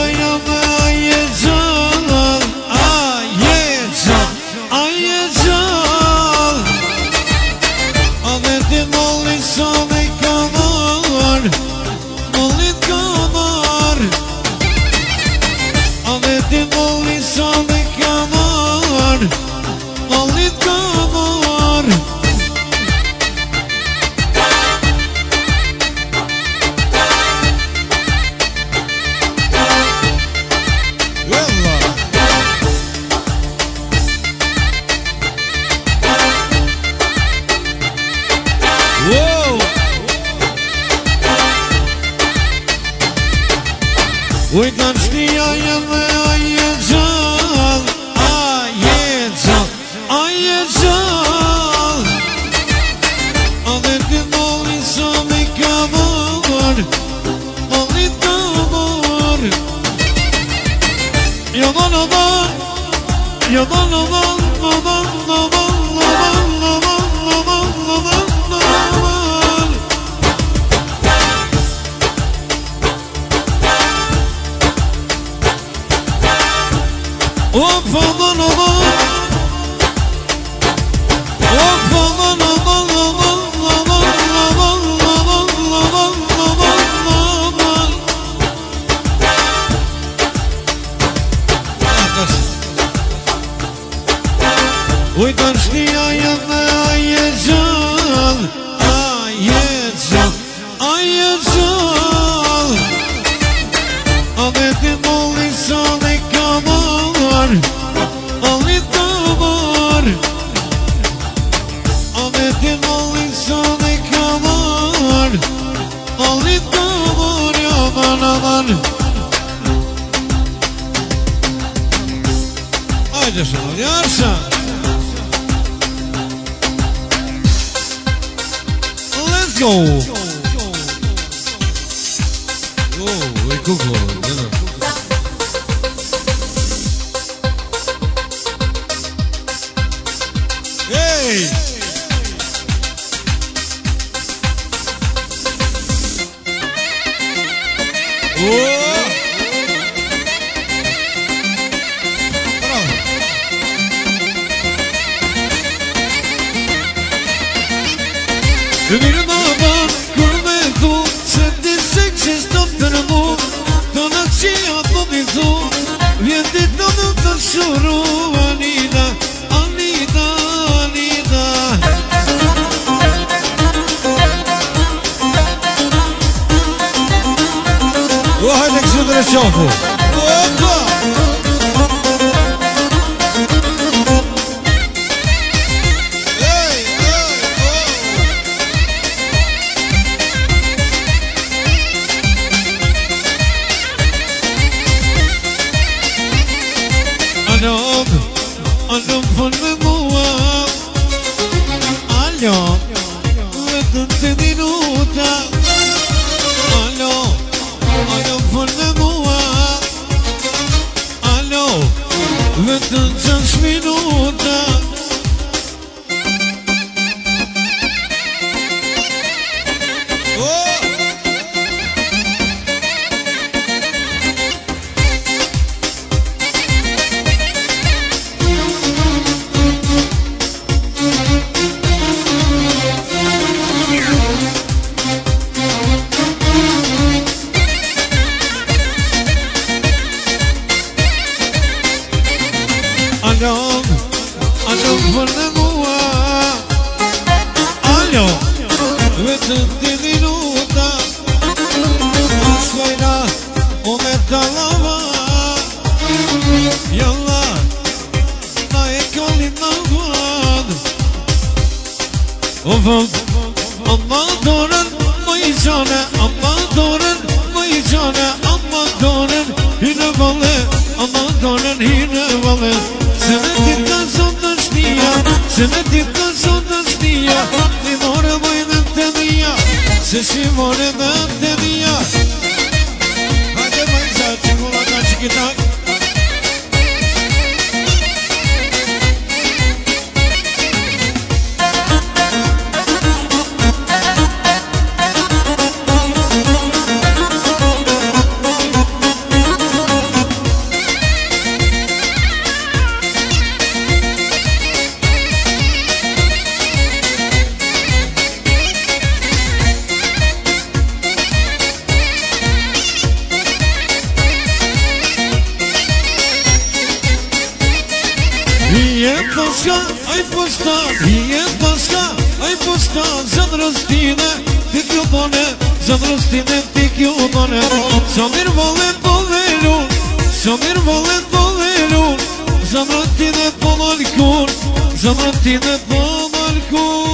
Uită-n știa ele, aie jal, aie jal. Avete noi să mi camor, molit camor. Eu Uită-n știa ele, aie jal, aie jal. Avete noi să mi camor, molit camor. Avete noi să mi camor, molit camor. Aman. Haide să-l iarsa. Go! Oh, e cuco, hey! Oh! Bravo! Shuru Anida, Anida, Anida. Oh, haide să trece șoful. Opa! Alo, fă-mi mua. Alo, văd-te minuta. Alo, fă-mi mua. Alo, văd-te minuta. Alo, fă-mi mua. Alo, văd-te minuta. Asfăira o metalava. Yalla, na ekali na vad. O văd, amma doren, măi jane, amma doren, măi jane, amma doren. Hine vale, amma doren, hine vale. Senedir canzonda știa, mi more voi mente mia, se și more mente mia. Haide mai zaci, colata chichitac. Je paska, aj posta, je paska, aj posta, zanrostine, ti kjo done, zanrostine, ti kjo done. Samir valen dovelun, samir valen dovelun, zanrostine po malkun, zanrostine po malkun.